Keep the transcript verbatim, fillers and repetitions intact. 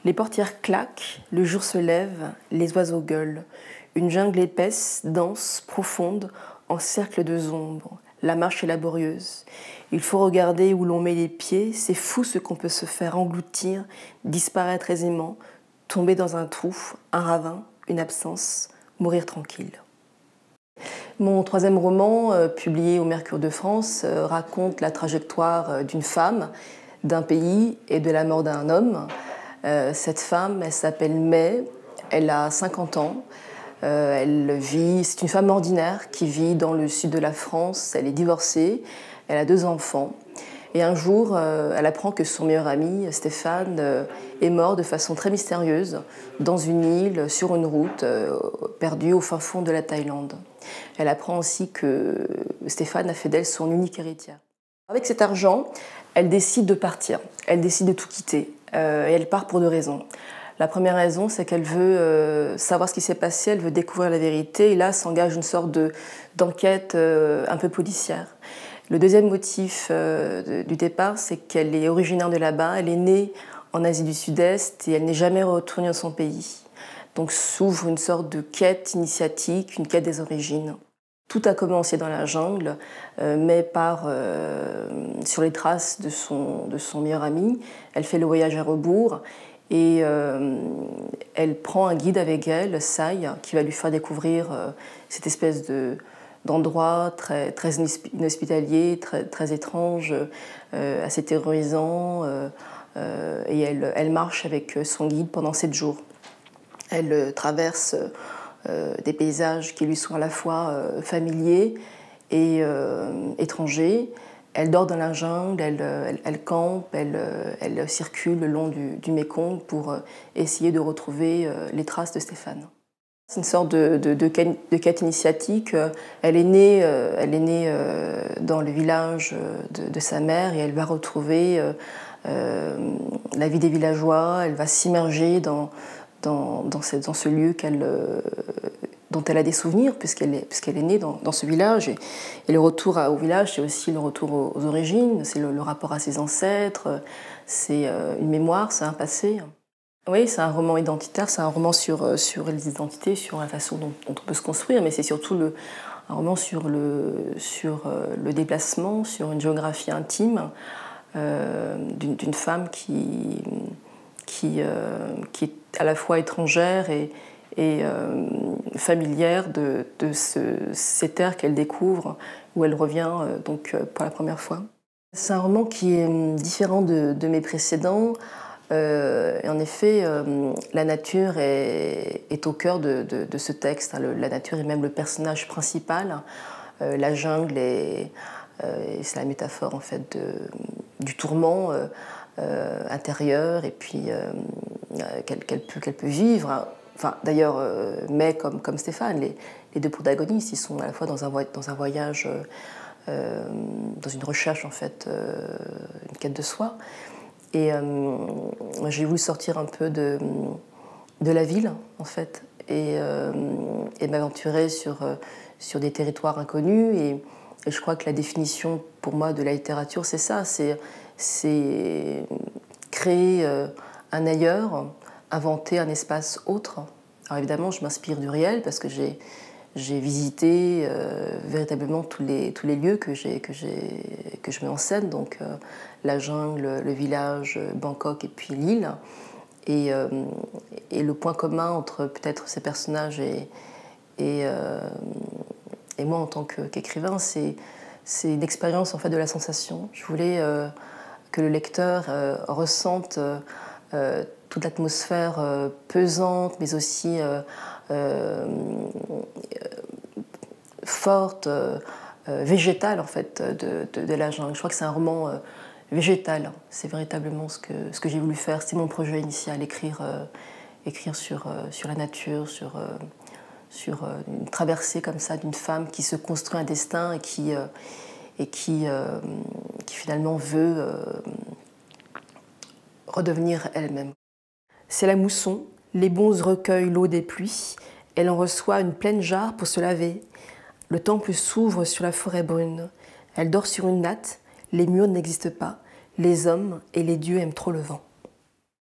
Les portières claquent, le jour se lève, les oiseaux gueulent. Une jungle épaisse, dense, profonde, en cercle de ombres. La marche est laborieuse. Il faut regarder où l'on met les pieds. C'est fou ce qu'on peut se faire engloutir, disparaître aisément, tomber dans un trou, un ravin, une absence, mourir tranquille. Mon troisième roman, euh, publié au Mercure de France, euh, raconte la trajectoire euh, d'une femme, d'un pays et de la mort d'un homme. Euh, cette femme, elle s'appelle May, elle a cinquante ans. Euh, elle vit, c'est une femme ordinaire qui vit dans le sud de la France. Elle est divorcée, elle a deux enfants. Et un jour, euh, elle apprend que son meilleur ami, Stéphane, euh, est mort de façon très mystérieuse dans une île, sur une route, euh, perdue au fin fond de la Thaïlande. Elle apprend aussi que Stéphane a fait d'elle son unique héritière. Avec cet argent, elle décide de partir, elle décide de tout quitter. Euh, et elle part pour deux raisons. La première raison, c'est qu'elle veut euh, savoir ce qui s'est passé, elle veut découvrir la vérité, et là s'engage une sorte de, d'enquête euh, un peu policière. Le deuxième motif euh, de, du départ, c'est qu'elle est originaire de là-bas, elle est née en Asie du Sud-Est et elle n'est jamais retournée dans son pays. Donc s'ouvre une sorte de quête initiatique, une quête des origines. Tout a commencé dans la jungle, euh, mais par euh, sur les traces de son, de son meilleur ami. Elle fait le voyage à rebours et euh, elle prend un guide avec elle, Sai, qui va lui faire découvrir euh, cette espèce de, d'endroit très, très inhospitalier, très, très étrange, euh, assez terrorisant. Euh, euh, et elle, elle marche avec son guide pendant sept jours. Elle euh, traverse Euh, des paysages qui lui sont à la fois euh, familiers et euh, étrangers. Elle dort dans la jungle, elle, elle, elle campe, elle, elle circule le long du, du Mékong pour euh, essayer de retrouver euh, les traces de Stéphane. C'est une sorte de, de, de, quête, de quête initiatique. Elle est née, euh, elle est née euh, dans le village de, de sa mère et elle va retrouver euh, euh, la vie des villageois, elle va s'immerger dans Dans, dans, cette, dans ce lieu qu'elle, euh, dont elle a des souvenirs, puisqu'elle est, puisqu'elle est née dans, dans ce village. Et, et le retour à, au village, c'est aussi le retour aux, aux origines, c'est le, le rapport à ses ancêtres, c'est euh, une mémoire, c'est un passé. Oui, c'est un roman identitaire, c'est un roman sur, sur les identités, sur la façon dont, dont on peut se construire, mais c'est surtout le, un roman sur le, sur le déplacement, sur une géographie intime euh, d'une, d'une femme qui... Qui, euh, qui est à la fois étrangère et, et euh, familière de, de ce, ces terres qu'elle découvre, où elle revient euh, donc, euh, pour la première fois. C'est un roman qui est différent de, de mes précédents. Euh, et en effet, euh, la nature est, est au cœur de, de, de ce texte. Le, la nature est même le personnage principal. Euh, la jungle est, euh, c'est la métaphore en fait de, du tourment. Euh, Euh, intérieure et puis euh, qu'elle, qu'elle, peut, qu'elle peut vivre. Enfin, d'ailleurs, euh, May comme, comme Stéphane, les, les deux protagonistes, ils sont à la fois dans un, dans un voyage, euh, dans une recherche en fait, euh, une quête de soi. Et euh, j'ai voulu sortir un peu de, de la ville en fait et, euh, et m'aventurer sur, sur des territoires inconnus. Et, et je crois que la définition pour moi de la littérature, c'est ça, c'est c'est créer euh, un ailleurs, inventer un espace autre. Alors évidemment, je m'inspire du réel parce que j'ai, j'ai visité euh, véritablement tous les, tous les lieux que, j'ai, que, j'ai, que je mets en scène, donc euh, la jungle, le village, Bangkok et puis l'île. Et, euh, et le point commun entre peut-être ces personnages et, et, euh, et moi en tant que, qu'écrivain, c'est, c'est une expérience en fait, de la sensation. Je voulais... Euh, que le lecteur euh, ressente euh, toute l'atmosphère euh, pesante, mais aussi euh, euh, forte, euh, végétale en fait, de, de, de la jungle. Je crois que c'est un roman euh, végétal. C'est véritablement ce que, ce que j'ai voulu faire. C'était mon projet initial, écrire, euh, écrire sur, euh, sur la nature, sur, euh, sur euh, une traversée comme ça d'une femme qui se construit un destin et qui... Euh, et qui, euh, qui finalement veut euh, redevenir elle-même. C'est la mousson, les bonzes recueillent l'eau des pluies, elle en reçoit une pleine jarre pour se laver. Le temple s'ouvre sur la forêt brune, elle dort sur une natte, les murs n'existent pas, les hommes et les dieux aiment trop le vent.